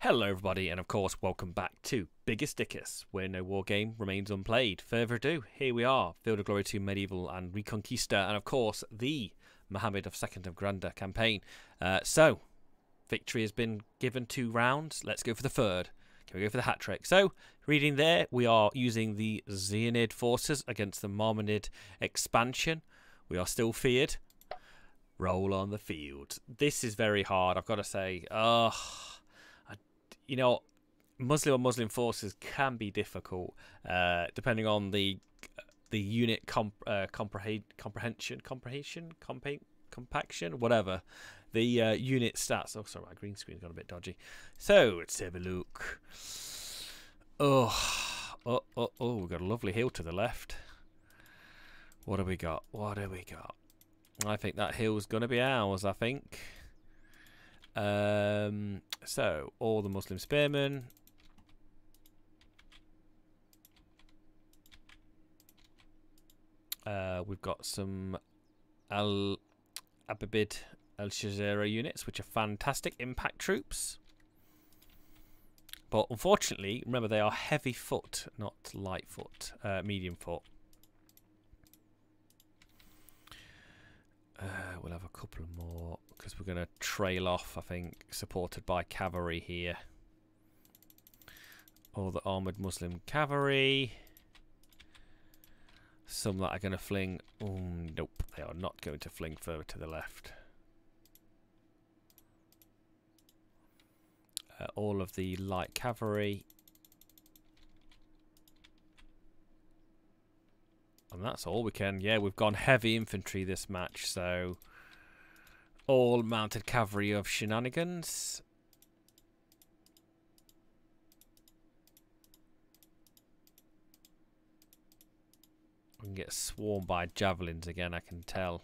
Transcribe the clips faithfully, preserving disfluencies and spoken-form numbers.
Hello everybody, and of course welcome back to Biggest Dickus, where no war game remains unplayed. Further ado, here we are, Field of Glory two Medieval and Reconquista, and of course the Mohammed of Second of Granada campaign. Uh, so, victory has been given two rounds, let's go for the third. Can we go for the hat-trick? So, reading there, we are using the Zenid forces against the Marmonid expansion. We are still feared. Roll on the field. This is very hard, I've got to say. Ugh. You know, Muslim on Muslim forces can be difficult, uh, depending on the the unit comp uh, comprehend comprehension, comprehension, compa compaction, whatever. The uh, unit stats. Oh, sorry, my green screen's got a bit dodgy. So let's have a look. Oh, oh, oh, oh! We've got a lovely hill to the left. What do we got? What do we got? I think that hill's gonna be ours. I think. Um, so all the Muslim spearmen. Uh, we've got some Al Ababid Al Shazera units, which are fantastic impact troops. But unfortunately, remember they are heavy foot, not light foot, uh, medium foot. Uh, we'll have a couple more because we're going to trail off, I think, supported by cavalry here. All the armoured Muslim cavalry. Some that are going to fling. Oh, nope, they are not going to fling further to the left. Uh, all of the light cavalry. And that's all we can. Yeah, we've gone heavy infantry this match, so all mounted cavalry of shenanigans. We can get swarmed by javelins again, I can tell.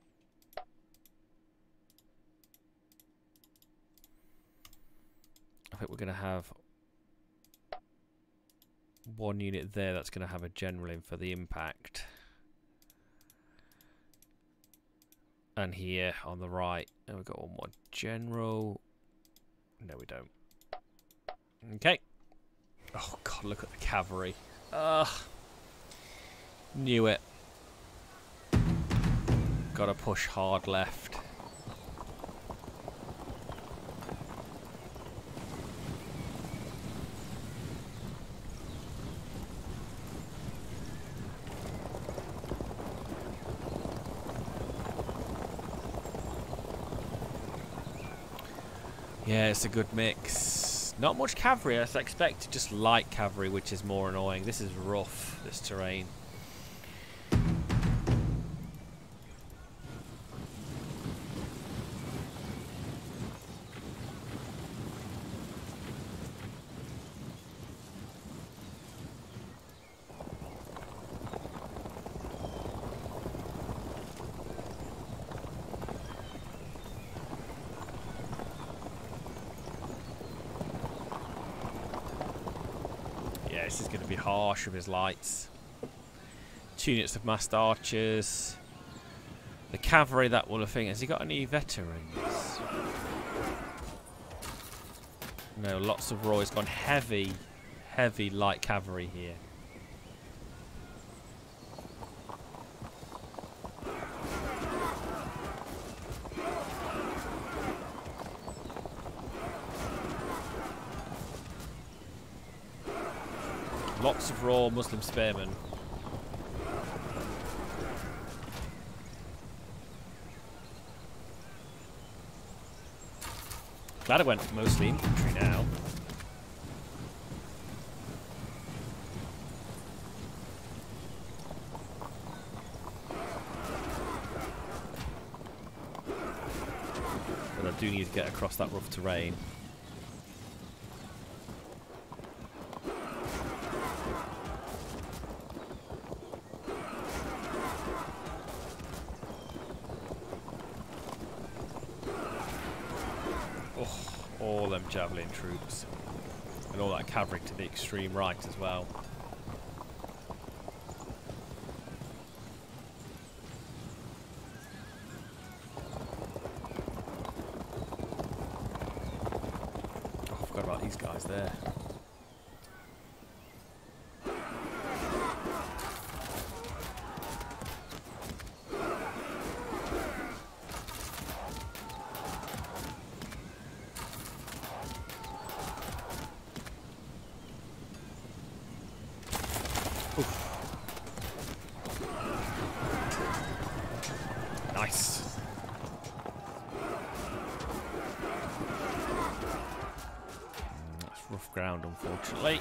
I think we're going to have one unit there that's going to have a general in for the impact. And here on the right, and we've got one more general. No, we don't. Okay. Oh god, look at the cavalry. Ugh. Knew it. Gotta push hard left. Yeah, it's a good mix. Not much cavalry as I expected, just light cavalry, which is more annoying. This is rough, this terrain. Yeah, this is going to be harsh with his lights. Two units of massed archers. The cavalry, that one, I think. Has he got any veterans? No, lots of raw. He's gone heavy, heavy light cavalry here. Lots of raw Muslim spearmen. Glad I went mostly infantry now. But I do need to get across that rough terrain. All them javelin troops and all that cavalry to the extreme right as well. Forgot about these guys there. Nice. That's rough ground, unfortunately.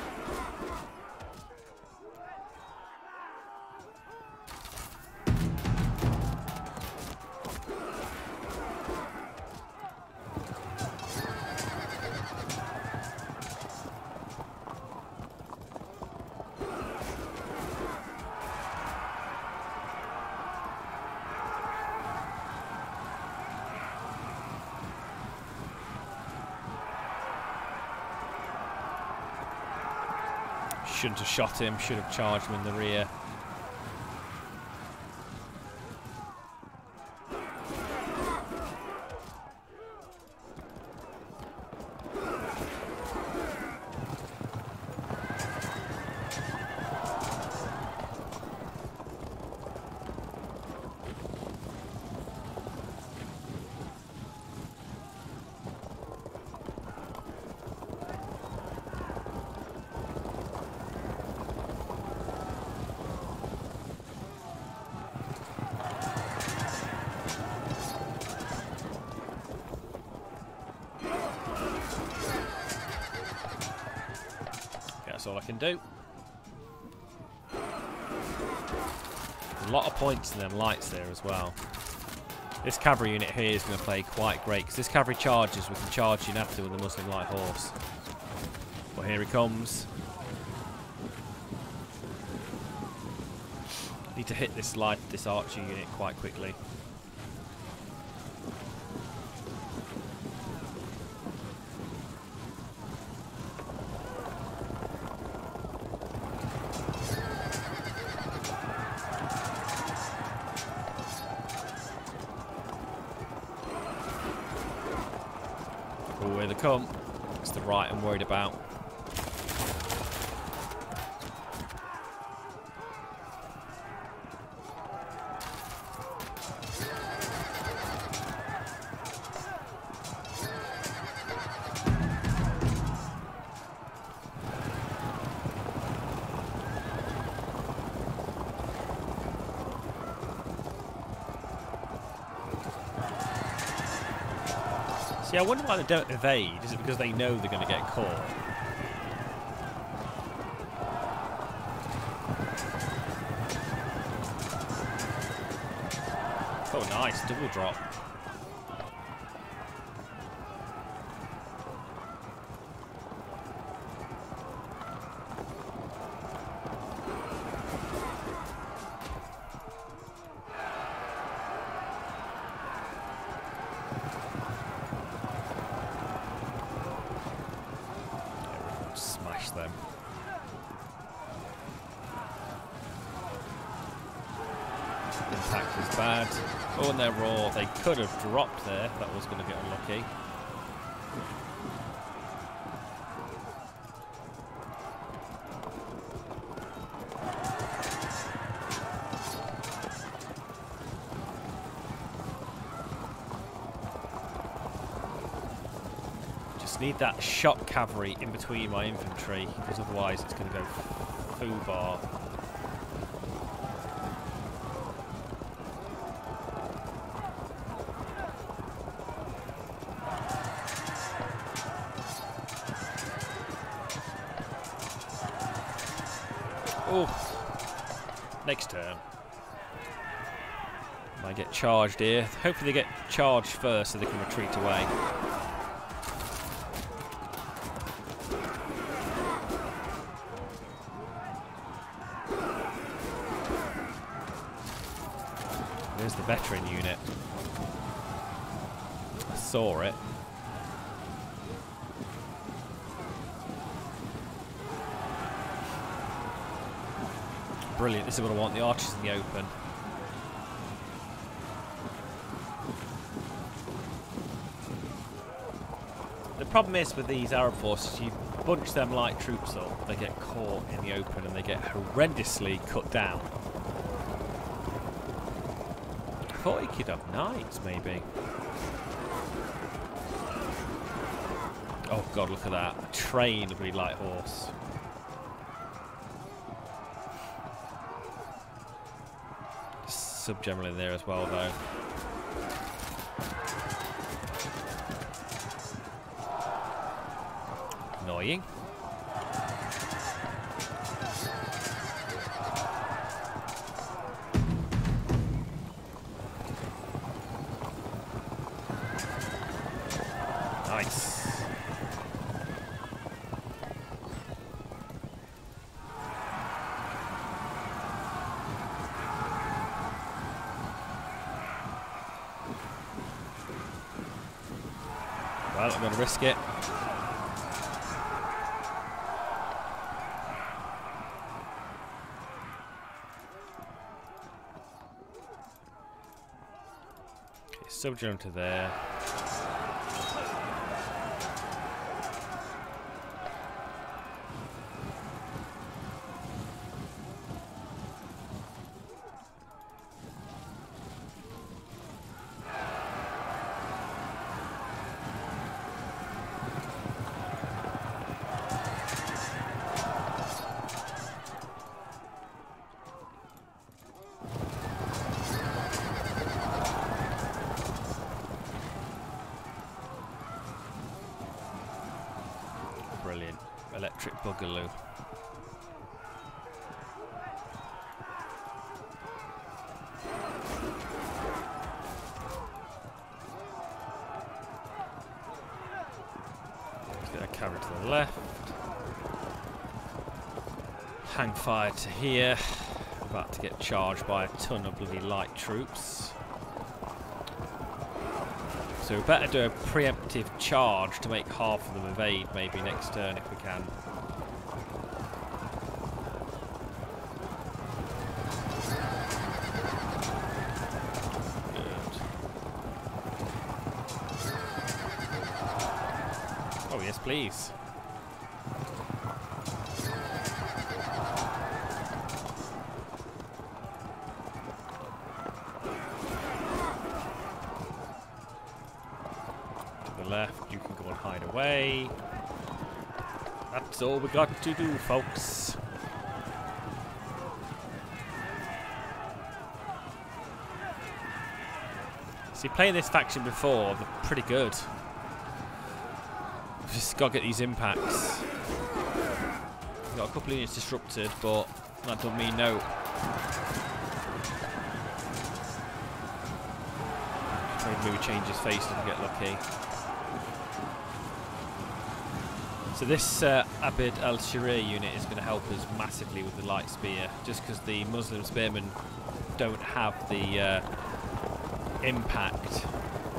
Shouldn't have shot him, should have charged him in the rear. That's all I can do. A lot of points in them lights there as well. This cavalry unit here is going to play quite great because this cavalry charges, we can charge in after with the Muslim light horse. But here he comes. Need to hit this light, this archer unit quite quickly. Oh, here they come. It's the right I'm worried about. See, I wonder why they don't evade. Is it because they know they're going to get caught? Oh, nice. Double drop. Smash them. Impact is bad. Oh, and they're raw. They could have dropped there. That was going to get unlucky. Need that shock cavalry in between my infantry, because otherwise it's going to go foobar. Oh, next turn. Might get charged here. Hopefully they get charged first so they can retreat away. There's the veteran unit. I saw it. Brilliant. This is what I want. The archers in the open. They're problem is with these Arab forces, you bunch them light troops up, they get caught in the open and they get horrendously cut down. I thought he could have knights, maybe. Oh god, look at that. A train of really light horse. Sub-general in there as well, though. Annoying. Nice. Well, I'm going to risk it. Okay, sub-general to there. Brilliant. Electric boogaloo. Let's get a cavalry to the left. Hang fire to here. About to get charged by a ton of bloody light troops. So we better do a preemptive charge to make half of them evade maybe next turn if we can. Good. Oh yes, please. Left, you can go and hide away. That's all we got to do, folks. See, playing this faction before, they're pretty good. We've just got to get these impacts. We've got a couple of units disrupted, but that doesn't mean no. Maybe change his face if we get lucky. So this uh, Abid al-Sharir unit is going to help us massively with the light spear, just because the Muslim spearmen don't have the uh, impact.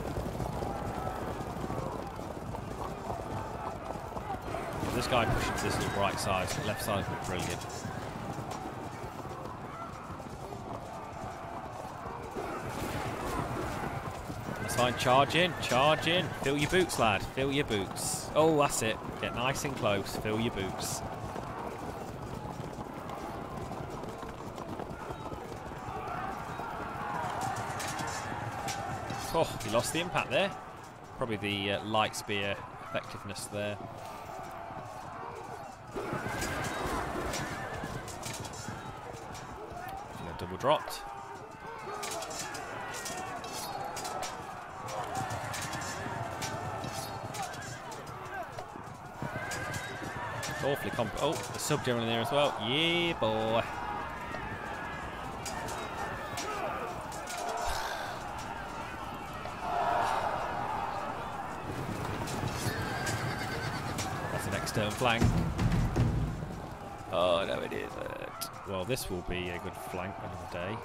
This guy pushing to this little right side, left side is brilliant. That's fine, charge in, charge in. Fill your boots, lad, fill your boots. Oh, that's it. Get nice and close. Fill your boots. Oh, he lost the impact there. Probably the uh, light spear effectiveness there. Double dropped. Awfully comp. Oh, the sub-general in there as well. Yeah, boy. That's an external flank. Oh, no, it isn't. Well, this will be a good flank another day.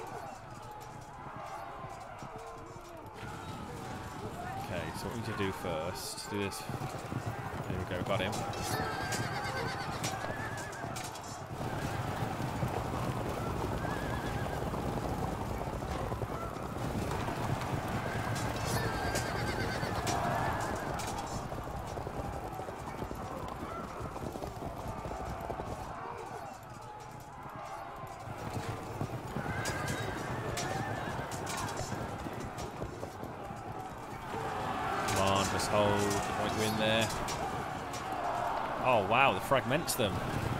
Okay, so what we need to do first, do this. There we go, got him. hold. Don't want you in there. Oh wow, the fragments them.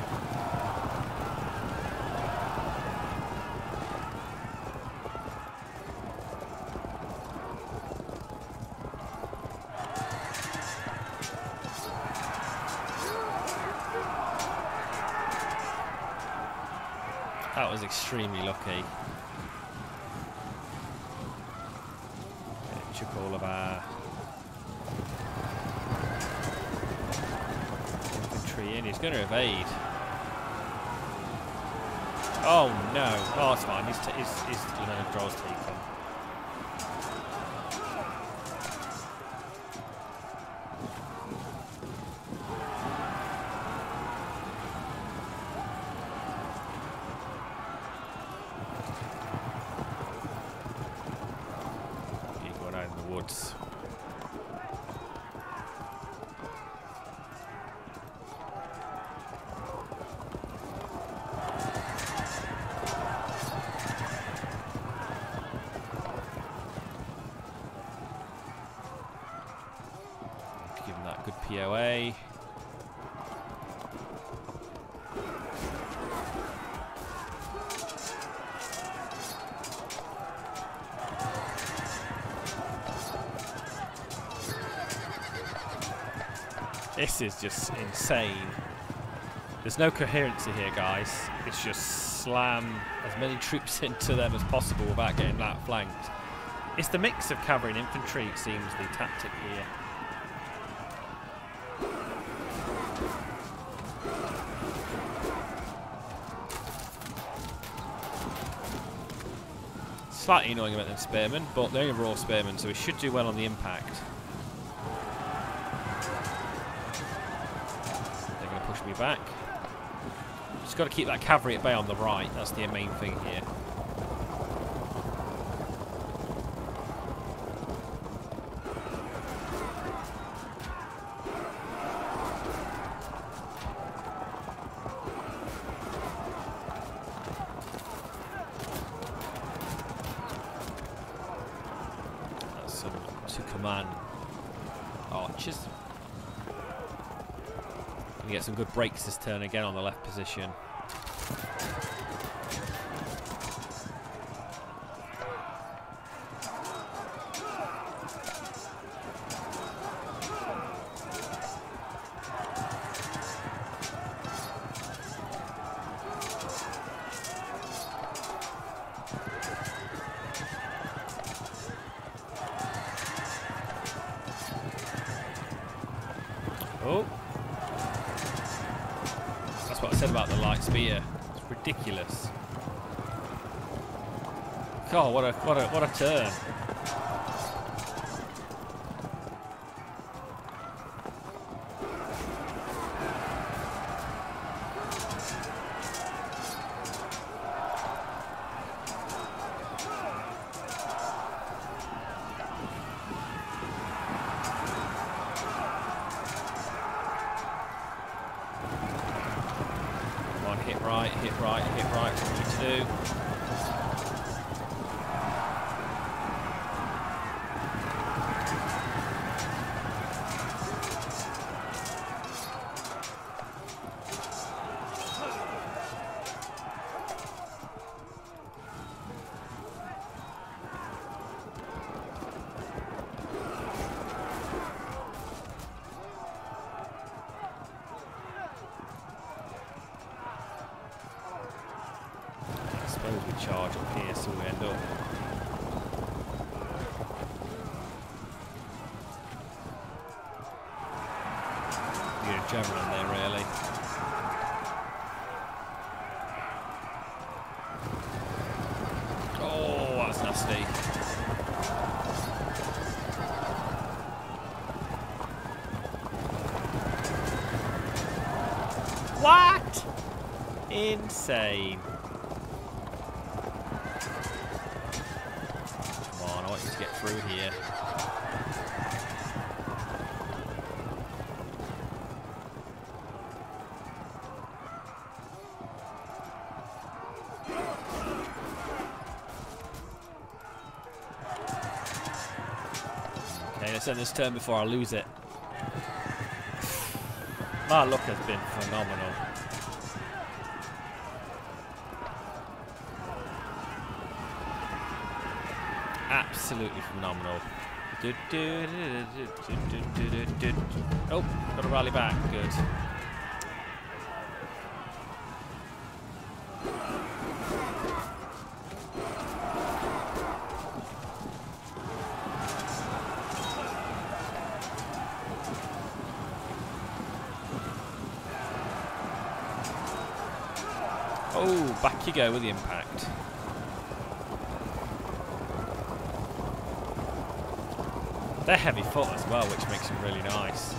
That was extremely lucky. Okay, took all of our infantry in. He's going to evade. Oh no! Oh, it's fine. He's, t he's, he's uh, draws taken. Woods. Give him that good P O A. This is just insane. There's no coherency here, guys. It's just slam as many troops into them as possible without getting outflanked. It's the mix of cavalry and infantry, it seems, the tactic here. Slightly annoying about them spearmen, but they're raw spearmen, so we should do well on the impact. Push me back. Just got to keep that cavalry at bay on the right. That's the main thing here. That's some to command archers. Get some good breaks this turn again on the left position. Oh. That's what I said about the light spear. It's ridiculous. God, what a what a what a turn. Hit right, hit right, hit right, what we need to do. We charge up here, so we end up you're a javelin there, really. Oh, that's nasty. What? Insane. To get through here. Okay, let's percent this turn before I lose it. My luck has been phenomenal. Absolutely phenomenal. Do, do, do, do, do, do, do, do. Oh, got to rally back. Good. Oh, back you go with the impact. They're heavy foot as well, which makes them really nice.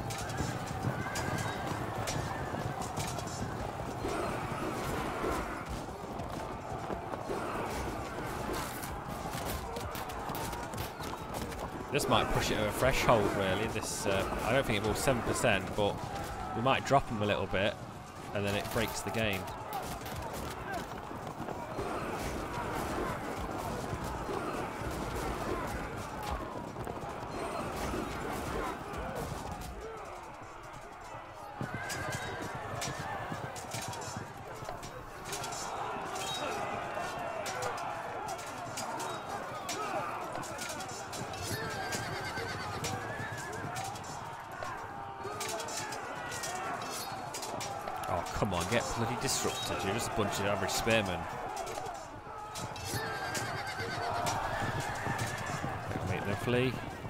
This might push it over threshold, really. This uh, I don't think it will seven percent, but we might drop them a little bit, and then it breaks the game. Oh, come on, get bloody disrupted. You're just a bunch of average spearmen. Make them flee.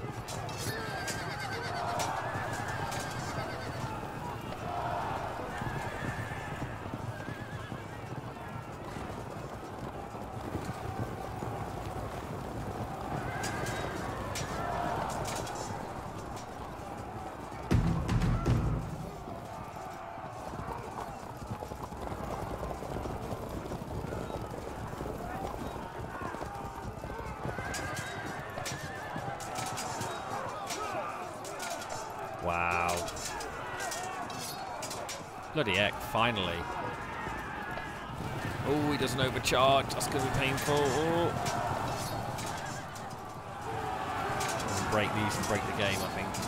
Wow. Bloody heck, finally. Oh, he doesn't overcharge. That's going to be painful. Oh. Break these and break the game, I think.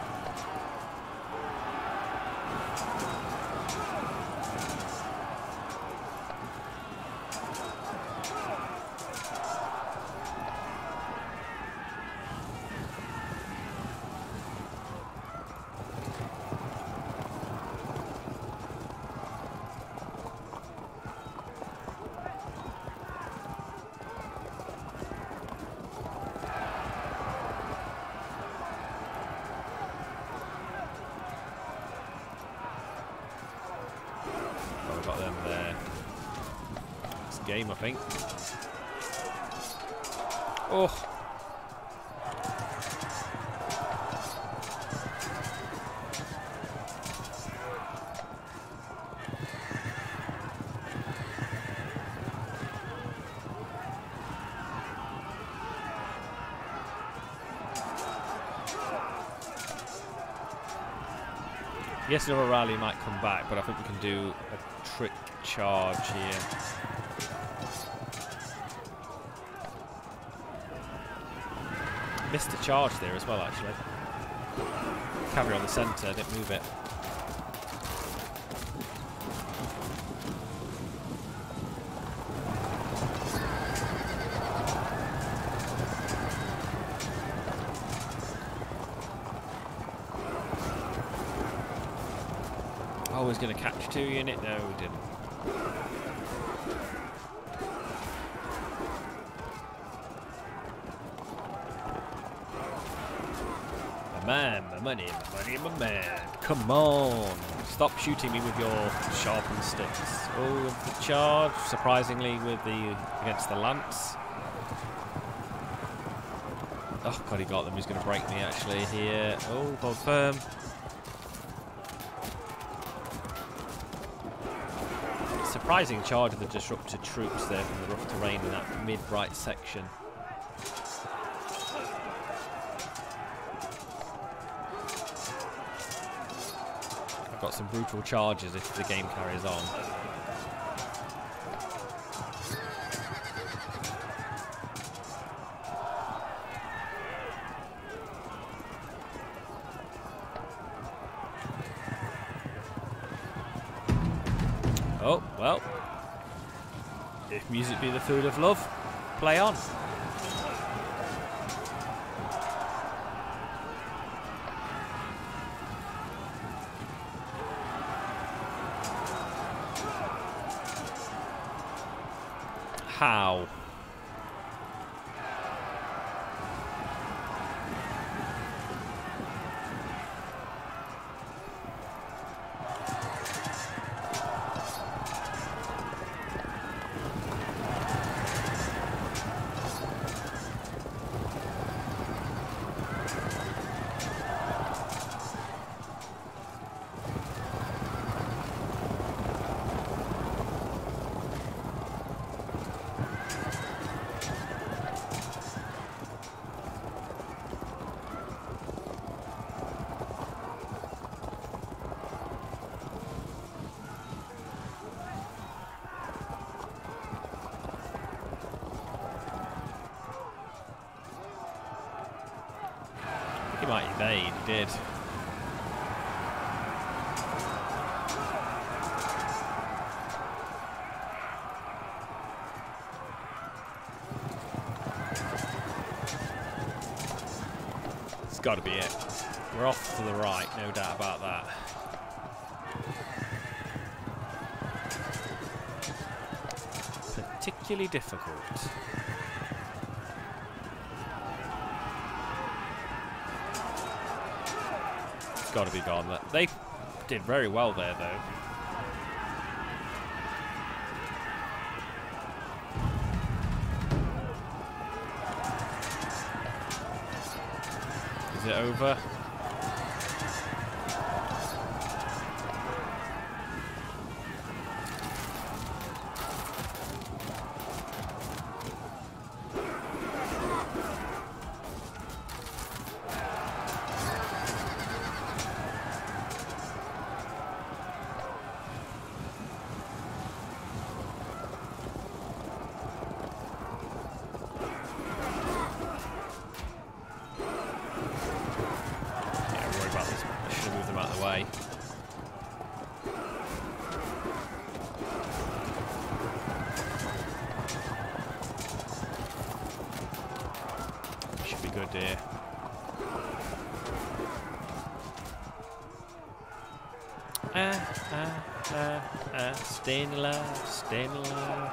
Got them there. It's game, I think. Oh. Yes, another rally might come back, but I think we can do a trick charge here. Missed a charge there as well, actually. Cavalry on the centre, didn't move it. Oh, he's going to catch two unit. No, he didn't. My man, my money, my money, my man. Come on. Stop shooting me with your sharpened sticks. Oh, the charge, surprisingly, with the against the lance. Oh, God, he got them. He's going to break me, actually, here. Oh, hold firm. Surprising charge of the disrupted troops there from the rough terrain in that mid-right section. I've got some brutal charges if the game carries on. Oh, well. If music be the food of love, play on. How? He might evade, he did. It's got to be it. We're off to the right, no doubt about that. Particularly difficult. Got to be gone. They did very well there, though. Is it over? Way. Should be good here. Ah, ah, ah, ah, staying alive, staying alive.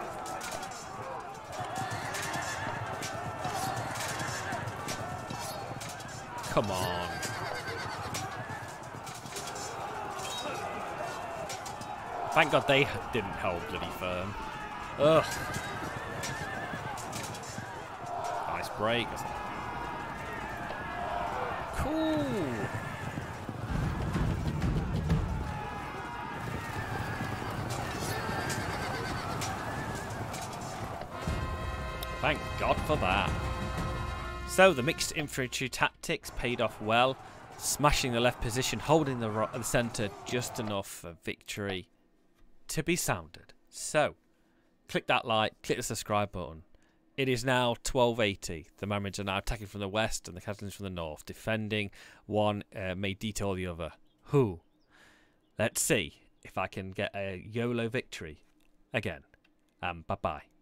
Come on. Thank God they didn't hold bloody firm. Ugh. Nice break. Cool. Thank God for that. So the mixed infantry tactics paid off well. Smashing the left position, holding the, right, the centre just enough for victory to be sounded. So, click that like, click the subscribe button. It is now twelve eighty. The Mamrids are now attacking from the west and the Catalans from the north. Defending one uh, may detail the other. Who? Let's see if I can get a YOLO victory again. And um, bye-bye.